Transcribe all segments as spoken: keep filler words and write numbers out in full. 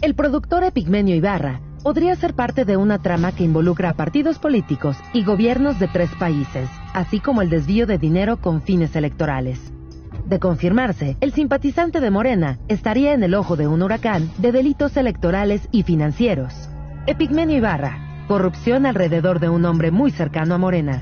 El productor Epigmenio Ibarra podría ser parte de una trama que involucra a partidos políticos y gobiernos de tres países, así como el desvío de dinero con fines electorales. De confirmarse, el simpatizante de Morena estaría en el ojo de un huracán de delitos electorales y financieros. Epigmenio Ibarra, corrupción alrededor de un hombre muy cercano a Morena.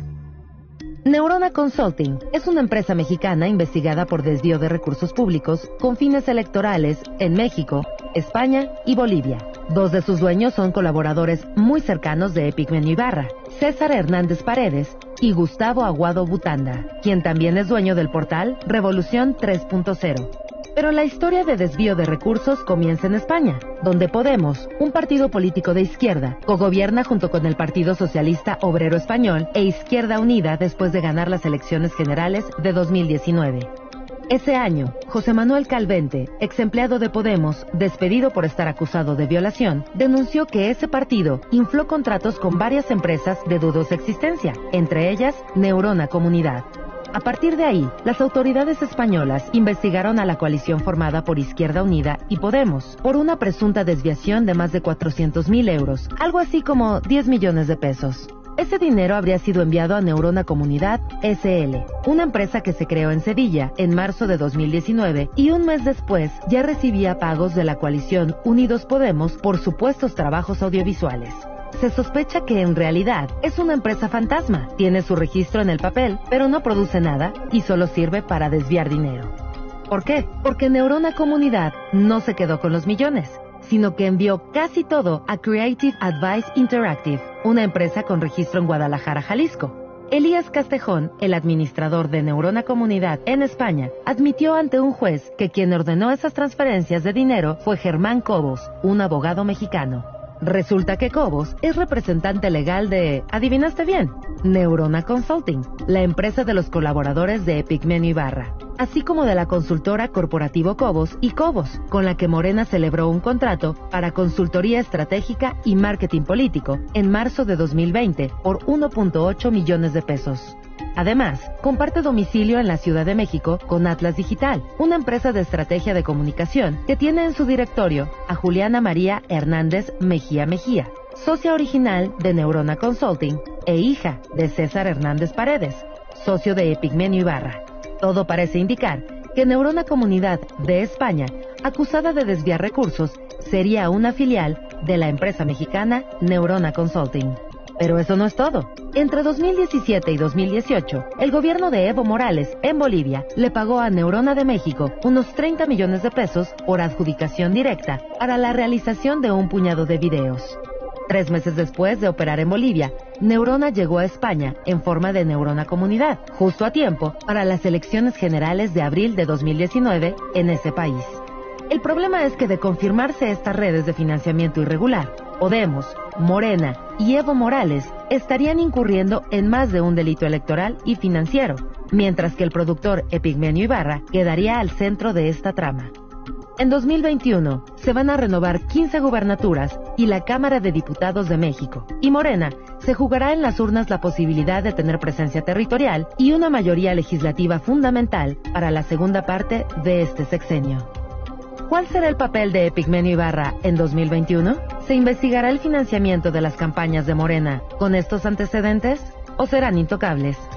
Neurona Consulting es una empresa mexicana investigada por desvío de recursos públicos con fines electorales en México, España y Bolivia. Dos de sus dueños son colaboradores muy cercanos de Epigmenio Ibarra, César Hernández Paredes y Gustavo Aguado Butanda, quien también es dueño del portal Revolución tres punto cero. Pero la historia de desvío de recursos comienza en España, donde Podemos, un partido político de izquierda, cogobierna junto con el Partido Socialista Obrero Español e Izquierda Unida después de ganar las elecciones generales de dos mil diecinueve. Ese año, José Manuel Calvente, ex empleado de Podemos, despedido por estar acusado de violación, denunció que ese partido infló contratos con varias empresas de dudosa existencia, entre ellas Neurona Comunidad. A partir de ahí, las autoridades españolas investigaron a la coalición formada por Izquierda Unida y Podemos por una presunta desviación de más de cuatrocientos mil euros, algo así como diez millones de pesos. Ese dinero habría sido enviado a Neurona Comunidad ese ele, una empresa que se creó en Sevilla en marzo de dos mil diecinueve y un mes después ya recibía pagos de la coalición Unidos Podemos por supuestos trabajos audiovisuales. Se sospecha que en realidad es una empresa fantasma, tiene su registro en el papel, pero no produce nada y solo sirve para desviar dinero. ¿Por qué? Porque Neurona Comunidad no se quedó con los millones, sino que envió casi todo a Creative Advice Interactive, una empresa con registro en Guadalajara, Jalisco. Elías Castejón, el administrador de Neurona Comunidad en España, admitió ante un juez que quien ordenó esas transferencias de dinero fue Germán Cobos, un abogado mexicano. Resulta que Cobos es representante legal de, adivinaste bien, Neurona Consulting, la empresa de los colaboradores de Epigmenio Ibarra, así como de la consultora Corporativo Cobos y Cobos, con la que Morena celebró un contrato para consultoría estratégica y marketing político en marzo de dos mil veinte por uno punto ocho millones de pesos. Además, comparte domicilio en la Ciudad de México con Atlas Digital, una empresa de estrategia de comunicación que tiene en su directorio a Juliana María Hernández Mejía Mejía, socia original de Neurona Consulting e hija de César Hernández Paredes, socio de Epigmenio Ibarra. Todo parece indicar que Neurona Comunidad de España, acusada de desviar recursos, sería una filial de la empresa mexicana Neurona Consulting. Pero eso no es todo. Entre dos mil diecisiete y dos mil dieciocho, el gobierno de Evo Morales, en Bolivia, le pagó a Neurona de México unos treinta millones de pesos por adjudicación directa para la realización de un puñado de videos. Tres meses después de operar en Bolivia, Neurona llegó a España en forma de Neurona Comunidad, justo a tiempo para las elecciones generales de abril de dos mil diecinueve en ese país. El problema es que de confirmarse estas redes de financiamiento irregular, Podemos, Morena y Evo Morales estarían incurriendo en más de un delito electoral y financiero, mientras que el productor Epigmenio Ibarra quedaría al centro de esta trama. En dos mil veintiuno se van a renovar quince gubernaturas y la Cámara de Diputados de México, y Morena se jugará en las urnas la posibilidad de tener presencia territorial y una mayoría legislativa fundamental para la segunda parte de este sexenio. ¿Cuál será el papel de Epigmenio Ibarra en dos mil veintiuno? ¿Se investigará el financiamiento de las campañas de Morena con estos antecedentes o serán intocables?